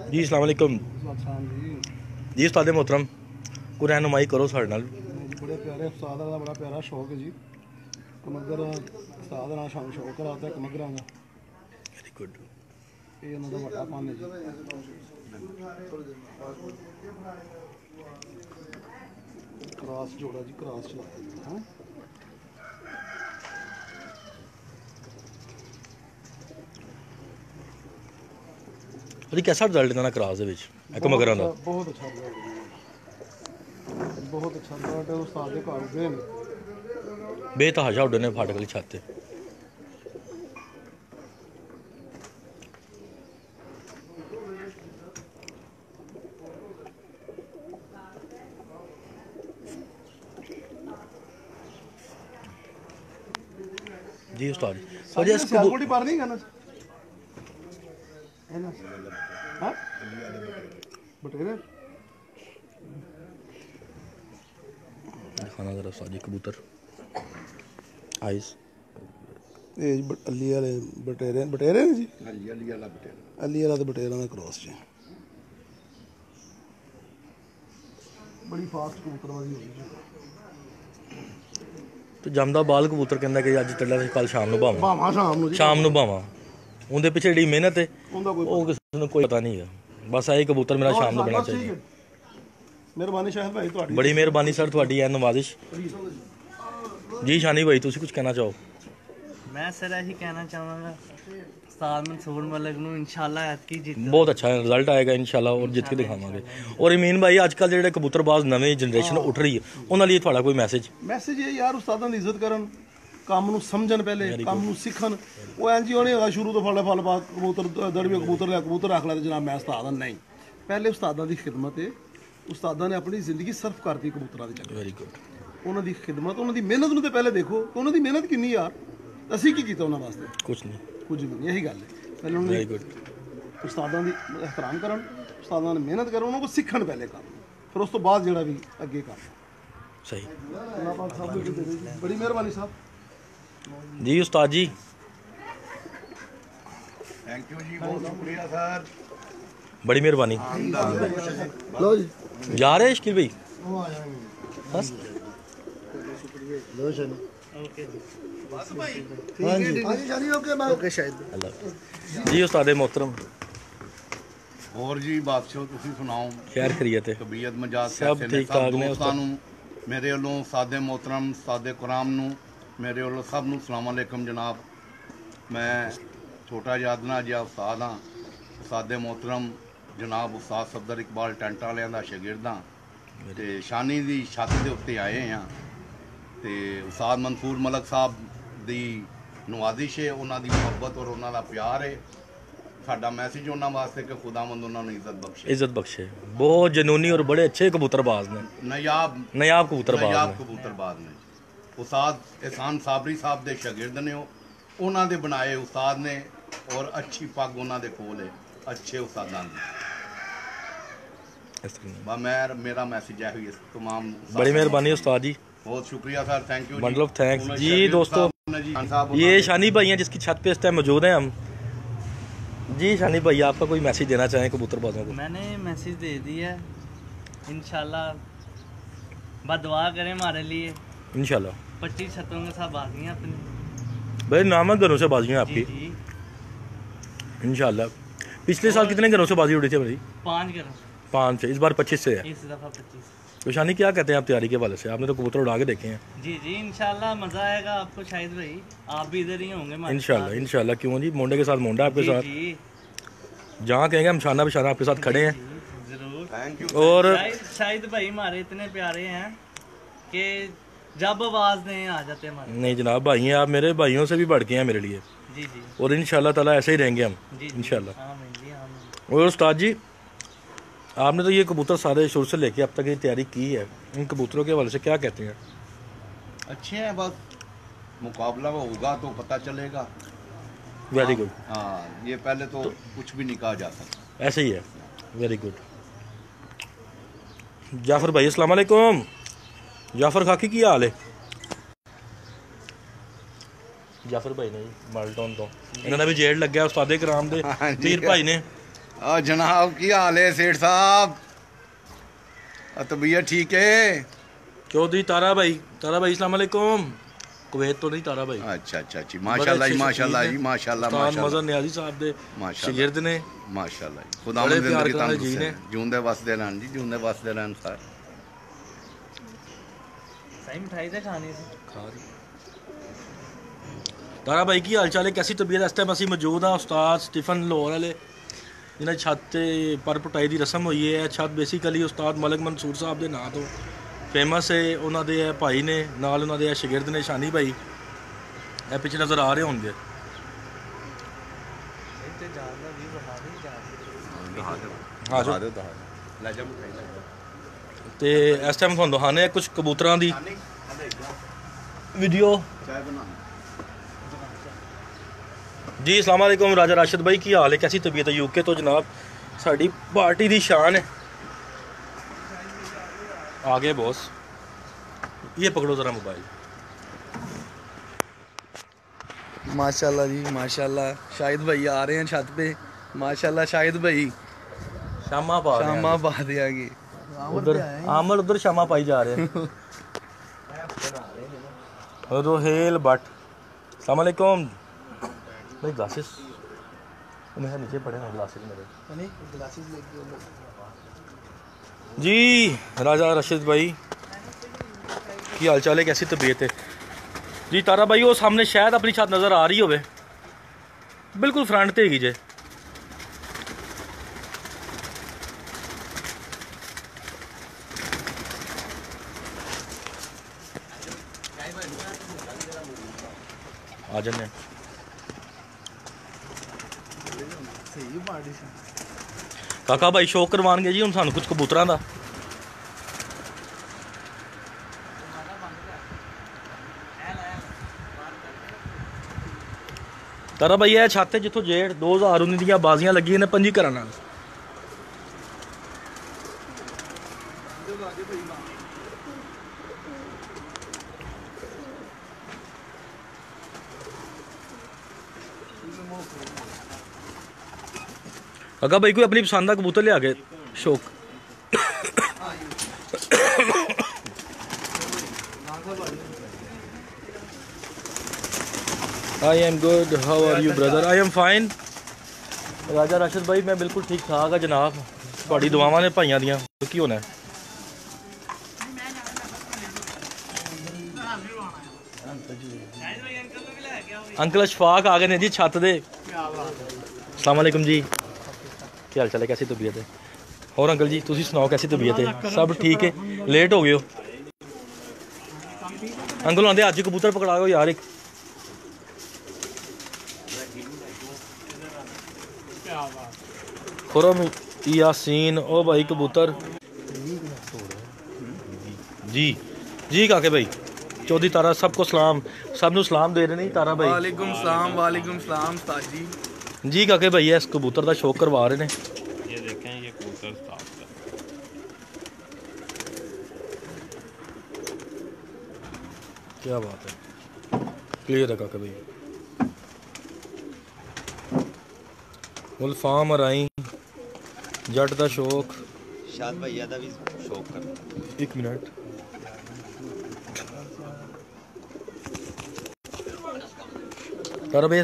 जी अस्सलाम वालेकुम जी। उस्ताद मोहतरम को रहनुमाई करो साढ़े नाल। जी बड़े प्यारे उस्ताद का बड़ा प्यारा शौक है जी। कमगर उस्ताद नाल शान शौक कराता है कमगरां का। Very good. ये उन्होंने बड़ा पान है जी। क्रॉस जोड़ा जी, क्रॉस चलाया हाँ। अरे कैसा रिजल्ट देना क्रास दे विच कमगरां दा? बहुत अच्छा रिजल्ट, बहुत अच्छा रिजल्ट है। उस्ताद के घर उड़े ने बेतहाशा उड्डे ने फाटक वाली छत। जी उस्ताद वजह सियालकोटी पार नहीं करना हाँ बटेरे दिखाना जरा उस्ताद जी कबूतर आइस ये अली वाले बटेरे बटेरे ने जी। अली वाला तो बटेरा का क्रॉस जी। बड़ी फास्ट कबूतरबाजी होगी जी। तो जमदा बाल कबूतर कहंदा कि अज चढ़ा सी कल शाम नूं भावां भावां शाम नूं भावां। उनके पिछे जी मेहनत है वो किसी को कोई पता नहीं है। बस यही कबूतर मेरा शाम नूं बनना चाहिए। मेहरबानी शाहिद भाई तुहाडी। बड़ी मेहरबानी सर तुहाडी है नवाजिश। जी शानी भाई तुसी कुछ कहना चाहो? मैं सर यही कहना चाहूँगा उस्ताद मंसूर मलिक नूं इंशाल्लाह ऐतकी जीत बहुत अच्छा रिजल्ट आएगा इंशाल्लाह और जीत के दिखावांगे। और इमीन भाई आजकल जो कबूतरबाज नवी जनरेशन उठ रही है उन्होंने लिए थोड़ा कोई मैसेज ये यार उस्तादां दी इज्जत करन, काम नूं समझन, पहले काम नूं सीखन। वो इंज ही होने शुरू तो फल फल पा कबूतर दड़वे कबूतर रख लै जनाब मैं उस्ताद नहीं। पहले उस्तादां दी खिदमत है। उस्तादां ने अपनी जिंदगी सर्फ करती कबूतरां दे चक्कर। Very good. उन्हां दी खिदमत उन्हां दी मेहनत नूं ते पहले देखो कि उन्हां दी मेहनत किन्नी यार। असीं की कीता उन्हां वास्ते? कुछ नहीं नहीं, यही गल है। पहले उन्होंने वेरी गुड। उस्तादां दी एहतराम करन, उस्तादां ने मेहनत करन, उन्हां को सीखन पहले काम, फिर उस तो बाद जेड़ा भी अगे काम। सही बड़ी मेहरबानी साहब जी। उस्ताद जी थैंक यू जी, बहुत शुक्रिया सर, बड़ी मेहरबानी। लो जी जा रहे शकील भाई बस लो शानी ओके शायद जी। उस्ताद मोहतरम और जी बादशाह तुसी सुनाओ खैर खैरियत है? तबीयत मजाज सब कैसे ने? ठीक ठाक ने दोस्तां नूं मेरे वालों सादे मोहतरम सादे कुराम नूं मेरे वालों सब नूं सलाम अलैकुम जनाब। मैं छोटा यादना जिहा उस्ताद हाँ, सादे मोहतरम जनाब उस्ताद सफदर इकबाल टेंट वालियां दा शागिर्द हाँ ते शानी दी छत दे उत्ते आए हैं ते उस्ताद मंसूर मलिक साहब दी नवाजिश है, उन्हां दी मुहब्बत और उन्हां दा प्यार है। साडा मैसेज उन्हां वास्ते कि खुदावंद उन्हां नूं इज्जत बख्शे। बहुत जनूनी और बड़े अच्छे कबूतरबाज ने, नायाब कबूतरबाज ने। उस्ताद एहसान साबरी साहब दे शागिर्द ने, उन्हां दे बनाए उस्ताद ने और अच्छी पग उन्हां दे कोल है, अच्छे उस्तादां दी। मेरा मैसेज है तमाम। बड़ी मेहरबानी उस्ताद जी, बहुत शुक्रिया sir, thank you bundle of thanks जी। दोस्तों ये शानी भाई हैं जिसकी छत पे इस टाइम मौजूद हैं हम। जी शानी भाई आपका कोई मैसेज देना चाहें कबूतरबाजों को? मैंने मैसेज दे दिया है, इंशाल्लाह बदुआ करें हमारे लिए। इंशाल्लाह 25 छतों के साथ बाजियाँ अपनी। भाई नामक घरों से बाजियाँ आपकी जी इंशाल्लाह। पिछले साल कितने घरों से बाजी उड़ी थी भाई? 5 घरों, 5 से, इस बार 25 से है। इस दफ़ा 25। तो शानी क्या कहते हैं आप तैयारी के हवाले से? आपने तो कबूतर उड़ा के देखे हैं। जी इंशाल्लाह मज़ा आएगा आपको शायद भाई, आप भी इधर ही होंगे इंशाल्लाह। क्यों जी, मोंडे के साथ मोंडा आपके साथ, जी। जहाँ कहेंगे हम शाना बिशाना आपके साथ खड़े हैं। जरूर, थैंक यू। और शायद भाई हमारे इतने प्यारे हैं कि जब आवाज़ दें आ जाते हमारे। नहीं जनाब, भाई हैं आप, मेरे भाइयों से भी बढ़ के हैं मेरे लिए। जी और इंशाल्लाह ताला ऐसे ही रहेंगे हम इंशाल्लाह। और उस्ताद जी आपने तो ये कबूतर सारे शुरू से लेके अब तक ये तैयारी की है, इन कबूतरों के हवाले से क्या कहते हैं? अच्छे हैं, बस मुकाबला होगा तो पता चलेगा। Very good. हाँ, ये पहले तो कुछ भी नहीं कहा जा सकता, ऐसे ही है। Very good. जाफर भाई अस्सलाम वालेकुम। जाफर खाकी की हाल है? जाफर भाई ने मालटोन तो इन्होंने भी जेड़ लग गया उस्ताद कराम दे पीर भाई ने जनाब की हाल है सेठ साहब? तबीयत ठीक है? चौधरी तारा भाई अस्सलाम वालेकुम। कुवैत तो नहीं तारा भाई। अच्छा अच्छा जी, माशाल्लाह जी, माशाल्लाह जी, माशाल्लाह माशाल्लाह। मज़हर नियाज़ी साहब दे शागिर्द ने। माशाल्लाह जी, खुदावंद बड़े प्यार जिंदगी करने तंदुरुस्त जी ने। है, जूंदे वसदे रहन जी, जूंदे वसदे रहन सर। सही मिठाई से खानी थी। तारा भाई की हाल चाल है, कैसी तबीयत? इस टाइम ਅਸੀਂ मौजूद हाँ उस्ताद स्टीफन लाहौर वाले जिन्हें छत ते पर पुटाई की रस्म हुई है। छत बेसिकली उस्ताद मलिक मंसूर साहब के नाम तो फेमस है। उन्होंने भाई ने नाल उन्होंने शागिर्द ने शानी भाई ये पिछले नज़र आ रहे होंगे। ਇੱਥੇ ਜਾਣ ਦਾ ਵੀ ਬਣਾ ਨਹੀਂ ਜਾਂਦੇ। हाँ जो ਤੇ ਇਸ ਟਾਈਮ ਤੁਹਾਨੂੰ ਦਿਖਾਣੇ ਕੁਝ ਕਬੂਤਰਾਂ ਦੀ ਵੀਡੀਓ। जी अस्सलाम वालेकुम राजा राशिद भाई की हाल है, कैसी तबीयत है? यूके तो जनाब साड़ी पार्टी दी शान है। आगे बॉस ये पकड़ो ज़रा मोबाइल। माशाल्लाह जी माशाल्लाह, शाहिद भाई आ रहे हैं छत पे। माशाल्लाह शाहिद भाई शामा पा रहे हैं। शामा पा देंगे। उधर आमल उधर शामा पाई जा रहे हैं। रोहेल भट्ट अस्सलाम वालेकुम भाई। ग्लासेस मेरे नीचे पड़े हैं ग्लासेस मेरे जी। राजा रशीद भाई की हाल चाल है, कैसी तबीयत है जी? तारा भाई वो सामने शायद अपनी छत नज़र आ रही होवे, बिल्कुल फ्रंट ते हैगी जे। आ जाने काका भाई शौक करवाएंगे जी हम सानू कुछ कबूतरां दा। तारा भाई है छत जिथों जेठ 2019 ਦੀਆਂ ਬਾਜ਼ੀਆਂ ਲੱਗੀਆਂ ਨੇ 5 ਘਰਾਂ ਨਾਲ। काका भाई कोई अपनी पसंद का कबूतर लिया के शौक। I am good, how are you brother? I am fine. Raja Rashid भाई मैं बिल्कुल ठीक ठाक है जनाब, थोड़ी दुआवां ने भाइयों दियां की होना है। अंकल अशफाक आ गए ने जी छत दे। अस्सलाम वालेकुम जी, क्या हाल चाल है, कैसी तबीयत है? और अंकल जी तुसी सुनाओ कैसी तबीयत है? सब ठीक है? लेट हो गए हो अंकल, आंदे अज कबूतर पकड़ाओ यार एक। खुरम यासीन ओ भाई कबूतर जी जी काके भाई। चौधरी तारा सबको सलाम, सबनू सलाम दे रहे नहीं तारा भाई। वालेकुम सलाम उस्ताद जी। जी काके भाई इस कबूतर का शौक करवा रहे हैं। ये देखें ये कबूतर साफ है। क्या बात है, क्लियर है काके भाई। गुलफाम अराई जट का शौक शाद भैया का भी शौक कर। एक मिनट तारा भाई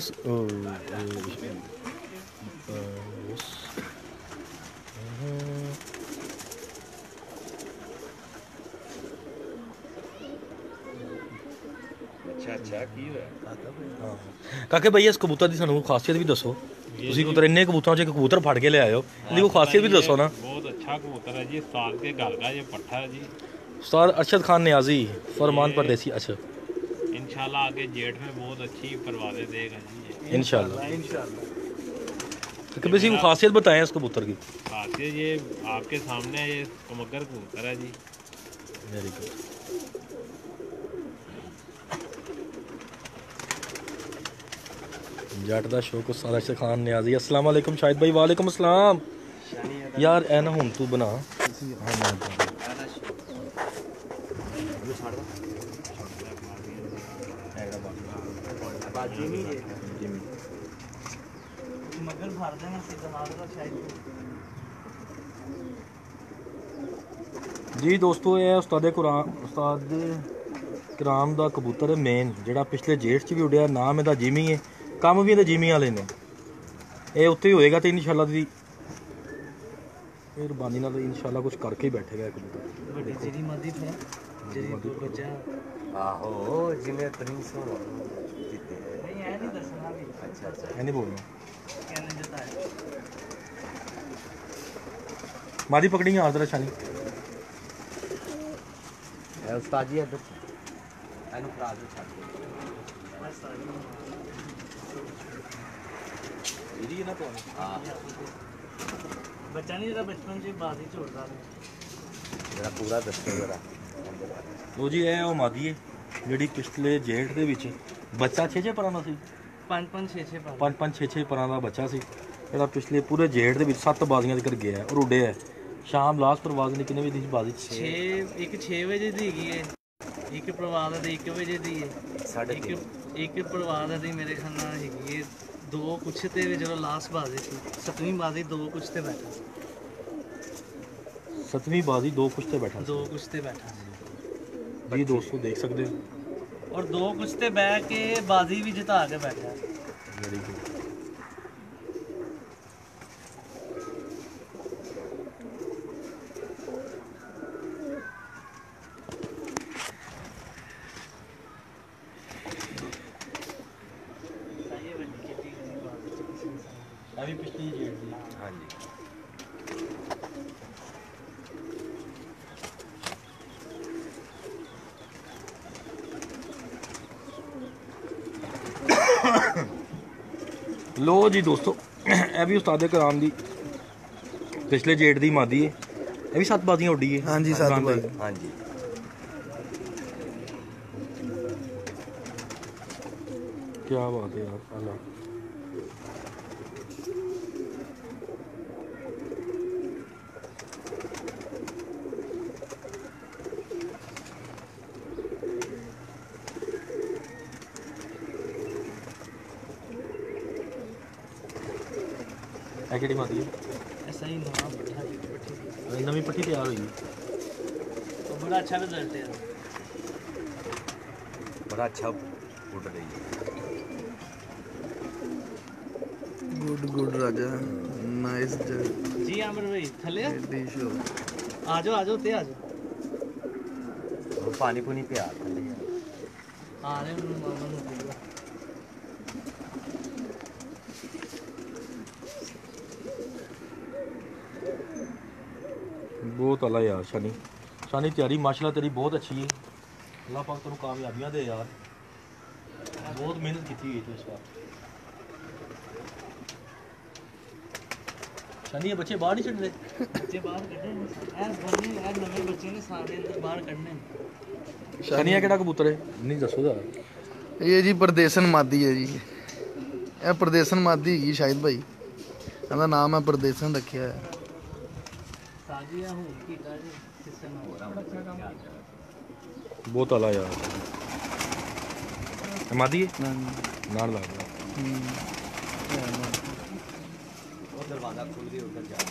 अच्छा की है काके भाई इस कबूतर की सानू खासियत भी दसो। ਤੁਸੀਂ ਕਬੂਤਰ ਇੰਨੇ ਕਬੂਤਰਾਂ 'ਚ ਇੱਕ ਕਬੂतर ਫੜ ਕੇ ਲਿਆਏ ਹੋ, ਇਹਦੀ ਕੋਈ ਖਾਸੀਅਤ ਵੀ ਦੱਸੋ ਨਾ। बहुत अच्छा कबूतर है जी, साल के घर का ये पट्ठा है जी। उस्ताद अरशद खान नियाजी फरमान परदेसी। अच्छा इंशाल्लाह आगे जेठ में बहुत अच्छी परवाज़ें देगा जी ये। इंशाल्लाह। तो किसी को खासियत बताएं इस कबूतर की। खासियत ये आपके सामने ये कमगर कबूतर है जी। Very good. जट का शौक उस्ताद अरशद खान नियाजी। अस्सलाम वालेकुम शाहिद भाई। वालेकुम अस्सलाम। यार ए ना हुन तू बना फिर भर देना सीधा हाथ का शायद। ਜੀ ਦੋਸਤੋ ਇਹ ਉਸਤਾਦ ਕਰਾਮ ਦਾ ਕਬੂਤਰ ਹੈ ਮੇਨ, ਜਿਹੜਾ ਪਿਛਲੇ ਜੇਠ 'ਚ ਵੀ ਉੱਡਿਆ। ਨਾਮ ਇਹਦਾ ਜਿਮੀ ਹੈ, ਕੰਮ ਵੀ ਇਹਦੇ ਜਿਮੀ ਵਾਲੇ ਨੇ। ਇਹ ਉੱਥੇ ਹੀ ਹੋਏਗਾ ਤੇ ਇਨਸ਼ਾਅੱਲਾ ਦੀ ਮਿਹਰਬਾਨੀ ਨਾਲ ਇਨਸ਼ਾਅੱਲਾ ਕੁਝ ਕਰਕੇ ਹੀ ਬੈਠੇਗਾ ਇਹ ਕਬੂਤਰ। ਵੱਡੀ ਜਿਹੜੀ ਮਾਦੀ ਫਿਰ ਜਿਹੜੀ ਕੋ ਬੱਚਾ ਆਹੋ ਜਿਵੇਂ ਪ੍ਰਿੰਸ ਹੋ ਜਿੱਤੇ ਨਹੀਂ ਐ ਨਹੀਂ ਦੱਸਣਾ ਵੀ। ਅੱਛਾ ਅੱਛਾ ਇਹ ਨਹੀਂ ਬੋਲਣਾ। कहने देता है ਮਾਦੀ ਪਕੜੀ ਆ ਜ਼ਰਾ ਸ਼ਾਨੀ। ਇਹ ਉਸਤਾਦ ਜੀ ਇੱਧਰ ਇਹਨੂੰ ਫੜਾ ਦਿਓ ਛੱਡ ਦਿਓ। ਇਹਦੀ ਇਹਨਾਂ ਕੋਲ ਹਾਂ बच्चा नहीं जरा बचपन से बाजी छोड़ता था। ਜਰਾ ਪੂਰਾ ਦੱਸੋ ਜਰਾ। ਲੋ ਜੀ ਇਹ ਉਹ ਮਾਦੀ ਹੈ ਜਿਹੜੀ ਪਿਛਲੇ ਜੇਠ ਦੇ ਵਿੱਚ ਬੱਚਾ 6-6 ਪਰਾਂ ਦਾ ਸੀ। 5-5 6-6 पा 5-5 6-6 ਪਰਾਂ ਦਾ ਬੱਚਾ ਸੀ, ਜਿਹੜਾ ਪਿਛਲੇ ਪੂਰੇ ਜੇਠ ਦੇ ਵਿੱਚ 7 ਬਾਜ਼ੀਆਂ ਦੇ ਕਰ ਗਿਆ ਹੈ ਔਰ ਉੱਡਿਆ ਹੈ। ਸ਼ਾਮ ਲਾਸਟ ਪ੍ਰਵਾਜ਼ ਨੇ ਕਿੰਨੇ ਵਜੇ ਦੀ ਬਾਜ਼ੀ? 6 ਵਜੇ ਦੀ ਹੈਗੀ ਹੈ, ਇੱਕ ਪ੍ਰਵਾਦ ਦੀ 1 ਵਜੇ ਦੀ ਹੈ, ਇੱਕ ਪ੍ਰਵਾਦ ਦੀ ਮੇਰੇ ਖਿਆਲ ਨਾਲ ਹੈਗੀ ਹੈ 2 ਕੁਛ ਤੇ ਜਦੋਂ ਲਾਸਟ ਬਾਜ਼ੀ ਸੀ 7ਵੀਂ ਬਾਜ਼ੀ 2 ਕੁਛ ਤੇ ਬੈਠਾ ਸੀ। 7ਵੀਂ ਬਾਜ਼ੀ 2 ਕੁਛ ਤੇ ਬੈਠਾ 2 ਕੁਛ ਤੇ ਬੈਠਾ ਸੀ ਜੀ ਦੋਸਤੋ ਦੇਖ ਸਕਦੇ ਹੋ। ਔਰ 2 ਕੁਛ ਤੇ ਬਹਿ ਕੇ ਬਾਜ਼ੀ ਵੀ ਜਿਤਾ ਕੇ ਬੈਠਾ। Very good. ਅਭੀ ਪਿਛਲੀ ਜੇਠ ਦੀ ਹਾਂਜੀ ਲੋ ਜੀ ਦੋਸਤੋ ਇਹ ਵੀ ਉਸਤਾਦ ਕਰਾਮ ਦੀ ਪਿਛਲੇ ਜੇਠ ਦੀ ਮਾਦੀ ਹੈ। ਇਹ ਵੀ 7 ਬਾਜ਼ੀਆਂ ਉੱਡੀ ਹੈ। ਹਾਂਜੀ 7 ਬਾਜ਼ੀ। ਹਾਂਜੀ ਕੀ ਬਾਤ ਹੈ ਯਾਰ ਅੱਲਾ। ਇਹ ਕਿਹੜੀ ਮਾਦੀ ਹੈ? ऐसा ही नवा बैठा है। ਇਹ ਨਵੀਂ ਪੱਠੀ ਤਿਆਰ ਹੋਈ ਹੈ। तो बड़ा अच्छा रिजल्ट है। ਬੜਾ ਅੱਛਾ ਉੱਡ ਰਹੀ ਹੈ। गुड राजा नाइस जी आमिर भाई थले शो। आ जाओ ते आ जाओ। ਹੁਣ ਪਾਣੀ ਪੂਣੀ ਪਿਆ ਥੱਲੇ। आ रहे हैं मामा ने दिया। ਬਹੁਤ ਅਲਾ ਯਾਰ ਸ਼ਾਨੀ। ਸ਼ਾਨੀ ਤਿਆਰੀ ਮਾਸ਼ਾਅੱਲਾ ਤੇਰੀ ਬਹੁਤ ਅੱਛੀ ਹੈ। ਅੱਲਾਹ ਪਾਕ ਤੈਨੂੰ ਕਾਮਯਾਬੀਆਂ ਦੇ ਯਾਰ। ਬਹੁਤ ਮਿਹਨਤ ਕੀਤੀ ਹੋਈ ਤੂੰ ਇਸ ਵਾਰ। ਸ਼ਾਨੀ ਇਹ ਬੱਚੇ ਬਾਹਰ ਨਹੀਂ ਛੱਡਦੇ। बच्चे बाहर कढ़ने ऐ नवे बच्चे ने सारे अंदर बाहर कढ़ने। ਸ਼ਾਨੀ ਇਹ ਕਿਹੜਾ ਕਬੂਤਰ ਹੈ? ਨਹੀਂ ਦੱਸੋ ਦਾ। ਇਹ ਜੀ ਪਰਦੇਸਨ ਮਾਦੀ ਹੈ ਜੀ। ਇਹ ਪਰਦੇਸਨ ਮਾਦੀ ਹੈਗੀ ਸ਼ਾਹਿਦ ਭਾਈ। ਇਹਦਾ ਨਾਮ ਹੈ ਪਰਦੇਸਨ ਰੱਖਿਆ ਹੈ। साजिया हूं की काजी किससे ना हो रहा। ਬਹੁਤ ਅਲਾ ਯਾਰ। ਇਹ ਮਾਦੀ ਹੈ ਹਾਂਜੀ। ਨਾਲ ਲੱਗ ਰਿਹਾ। ਉਹ ਦਰਵਾਜ਼ਾ ਖੁੱਲ ਗਿਆ ਉੱਧਰ ਜਾ।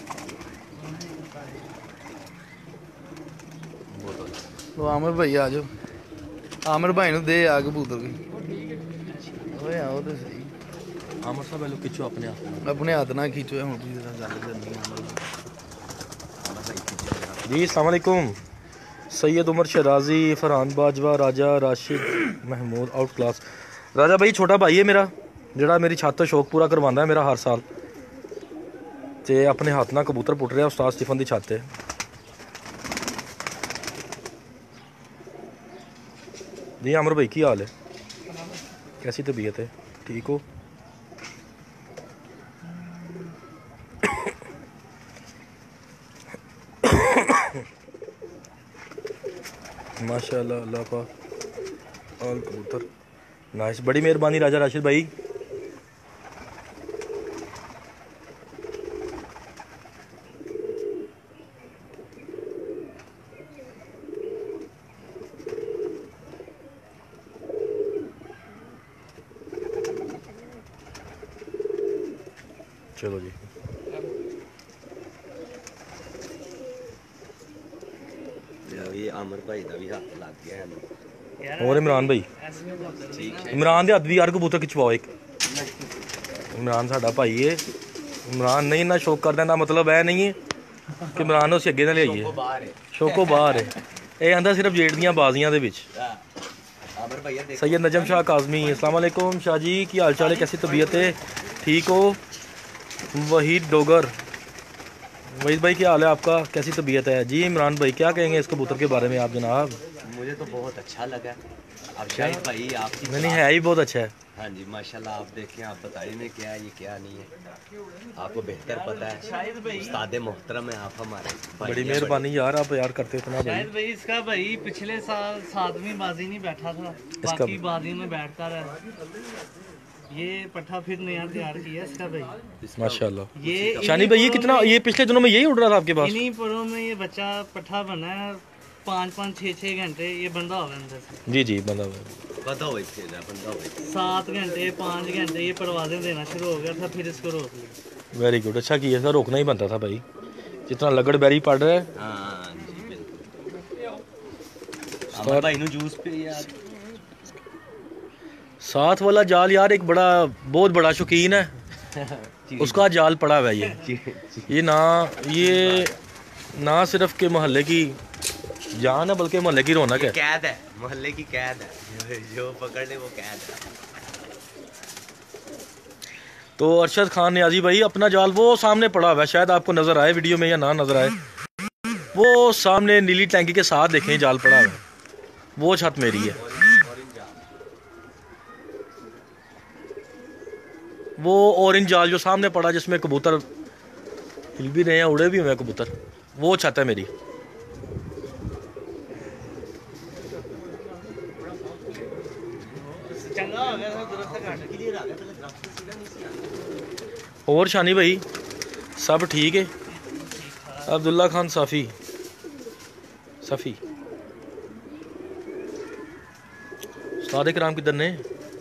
ਬਹੁਤ ਅਲਾ। ਲੋ ਆਮਰ ਭਾਈ ਆ ਜਾਓ। ਆਮਰ ਭਾਈ ਨੂੰ ਦੇ ਆ ਕਬੂਤਰ ਕੋਈ। ਓਏ ਆਓ ਤੇ ਸਹੀ। ਆਮਰ ਸਾਹਿਬ ਇਹਨੂੰ ਖਿੱਚੋ ਆਪਣੇ ਆਪ ਨਾਲ। ਆਪਣੇ ਹੱਥ ਨਾਲ ਖਿੱਚੋ ਹੁਣ ਵੀ ਜਰਾ ਗੱਲ ਕਰਨੀ ਹੈ ਆਮਰ ਨਾਲ। जी अस्सलाम वालेकुम। Syed Umar Sherazi, Farhan Bajwa, Raja Rashid Mahmood outclass. राजा भाई छोटा भाई है मेरा, ਜਿਹੜਾ ਮੇਰੀ ਛੱਤ ਤੋਂ ਸ਼ੌਕ ਪੂਰਾ ਕਰਵਾਉਂਦਾ ਹੈ ਮੇਰਾ ਹਰ ਸਾਲ, ਤੇ ਆਪਣੇ ਹੱਥ ਨਾਲ ਕਬੂਤਰ ਪੁੱਟ ਰਿਹਾ ਉਸਤਾਦ ਸਟੀਫਨ ਦੀ ਛੱਤ ਤੇ। जी आमर भाई की हाल है? कैसी तबीयत है? ठीक हो? माशाल्लाह अल्लाह पाक ऑल कबूतर नाइस। बड़ी मेहरबानी राजा राशिद भाई। चलो जी। ये अमर भाई का भी हाथ लग गया है और इमरान भाई, इमरान के हथ भी यार कबूतर खिंचवाओ एक। इमरान साडा भाई है, इमरान नहीं ना शौक करदा ना, मतलब है नहीं है कि इमरान उस अगे ना लियाइए, शौको बाहर है। ये आंदा सिर्फ जेठ दियां बाजियां दे विच। सैयद नजम शाह काजमी, अस्सलाम वालेकुम शाह जी, की हाल चाल है, कैसी तबीयत है, ठीक हो? वहीद डोगर, वहीद भाई क्या हाल है आपका, कैसी तबीयत है? जी इमरान भाई क्या कहेंगे इस कबूतर के बारे में आप जनाब? मुझे तो बहुत अच्छा लगा। अब शाहिद भाई आपकी नहीं है ही बहुत अच्छा है। हाँ जी माशाल्लाह, आप देखें, आप बताइए में क्या है ये क्या नहीं है, आपको बेहतर पता है। शाहिद भाई उस्ताद मोहतरम है आप हमारे, बड़ी मेहरबानी यार, आप यार करते इतना भाई। शायद भाई इसका भाई पिछले साल 7वीं बाजी नहीं बैठा था, बाकी बाजी में बैठता रहा। ये पट्ठा फिर नया तैयार किया इसका भाई माशाल्लाह। ये शानी भाई ये कितना, ये पिछले दिनों में यही उड़ रहा था आपके पास? इन्हीं परों में ये बच्चा पट्ठा बना है, 5-5 6-6 घंटे ये बंदा हो गया अंदर से। जी जी बंदा बंदा हुई थे ना, बंदा हुई 7 घंटे 5 घंटे ये परवाजें देना शुरू हो गया था, फिर इसको रोक लिया। वेरी गुड, अच्छा किया था, रोकना ही बनता था भाई, जितना लगड़ बैरी पड़ रहा है। हाँ जी बिल्कुल। अमर भाई नु जूस पे यार, साथ वाला जाल यार एक बड़ा बहुत बड़ा शौकीन है उसका जाल पड़ा हुआ है ये ना सिर्फ के मोहल्ले की जान है बल्कि मोहल्ले की रौनक है, कैद है, मोहल्ले की कैद है, जो पकड़ ले वो कैद है। तो अरशद खान नियाजी भाई अपना जाल वो सामने पड़ा हुआ है, शायद आपको नजर आए वीडियो में या ना नजर आए, वो सामने नीली टैंकी के साथ देखें जाल पड़ा हुआ है, वो छत मेरी है। वो ऑरेंज जाल जो सामने पड़ा जिसमें कबूतर हिल भी रहे हैं, उड़े भी हुए हैं कबूतर, वो छत है मेरी। और शानी भाई सब ठीक है? अब्दुल्ला खान सफ़ी उस्ताद कराम किधर ने?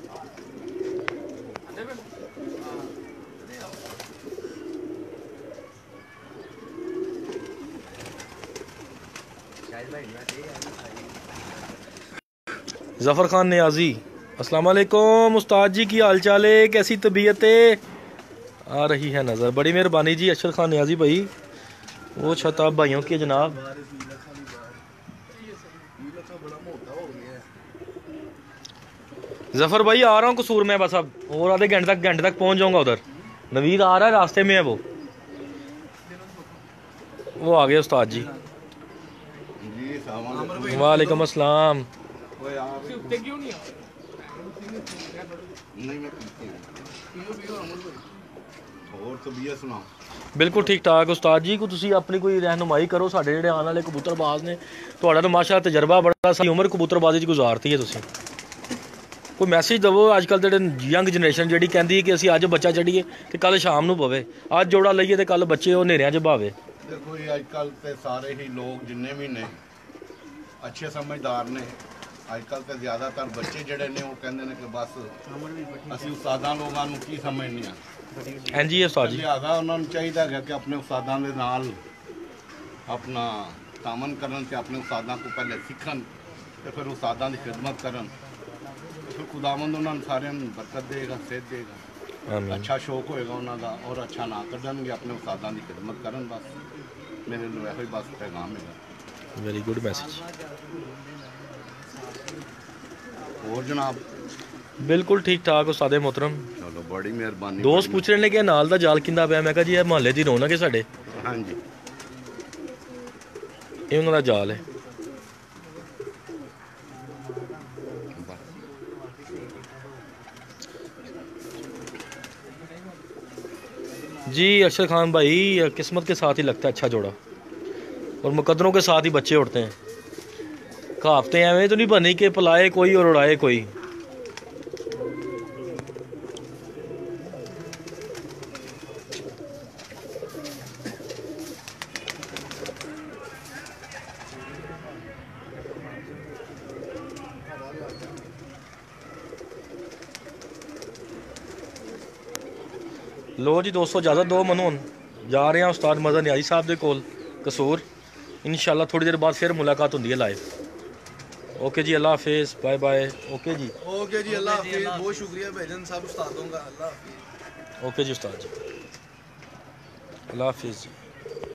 जफ़र खान नियाजी, अस्सलाम वालेकुम उस्ताद जी, की हाल चाल है, कैसी तबीयत है? आ रही है नज़र, बड़ी मेहरबानी जी। अरशद खान नियाजी भाई, वो छताब भाइयों की जनाब। जफ़र भाई आ रहा हूँ कसूर में, बस अब और आधे घंटे तक पहुँच जाऊँगा उधर। नवीद आ रहा है, रास्ते में है वो आ गया उस्ताद जी। वालेकुम अस्सलाम। बिल्कुल ठीक ठाक उस्ताद जी, को तुसी अपनी कोई रहनुमाई करो, साडे जेहड़े आने वाले कबूतरबाज ने, तुहाडा तो माशाअल्लाह तजर्बा बड़ा, सारी उम्र कबूतरबाजी च गुजारती है तुसी, कोई मैसेज दवो अजकल जेहड़े यंग जनरेशन जेहड़ी कहंदी है कि असीं अज बच्चा चढ़ीए ते कल शाम नूं पवे, अज जोड़ा लईए ते कल बच्चे ओह नेरियां च भावे। देखो जी अजकल ते सारे ही लोग जिन्ने भी ने अच्छे समझदार ने, अजकल तो ज़्यादातर बच्चे जड़े ने वो कहते हैं कि बस असीं उस्तादां लोगां नूं की समझने आ। हाँ जी उस्ताद जी, लिहाजा उन्होंने चाहिए है कि अपने उस्तादां दे नाल अपना तामन करन ते अपने उस्तादां को पहले सीखन ते फिर उस्तादां दी खिदमत करन, फिर खुदावंद उन्होंने सारे बरकत देगा, सेहत देगा, अच्छा शौक होएगा उन्होंने और अच्छा ना कढ़नगे, अपने उस्तादां दी खिदमत करन। बस मेरे लिए यही बस पैगाम है। Very good message. और जनाब बिल्कुल ठीक ठाक उस्ताद मोहतरम। चलो बड़ी मेहरबानी। दोस्त पूछ रहे ने कि नाल दा जाल किंदा पिया, मैं कहा जी मोहल्ले दी रौनक है साडे। हाँ जी ये उन्हां दा जाल है। जी अरशद खान भाई, किस्मत के साथ ही लगता है अच्छा जोड़ा, और मुकद्दरों के साथ ही बच्चे उड़ते हैं। कहावतें एवं तो नहीं बनी कि पलाए कोई और उड़ाए कोई। लो जी दोस्तों इजाज़त दो मनु हुन जा रहे हैं उस्ताद मदन न्याजी साहब के कोल कसूर। इंशाल्लाह थोड़ी देर बाद फिर मुलाकात होंदी है लाइव। ओके जी अल्लाह हाफिज़ बाय बाय। ओके जी अल्लाह हाफिज़, बहुत शुक्रिया भाईजान सब उस्तादों का। अल्लाह हाफिज़। ओके जी उस्ताद जी अल्लाह हाफिज़ जी।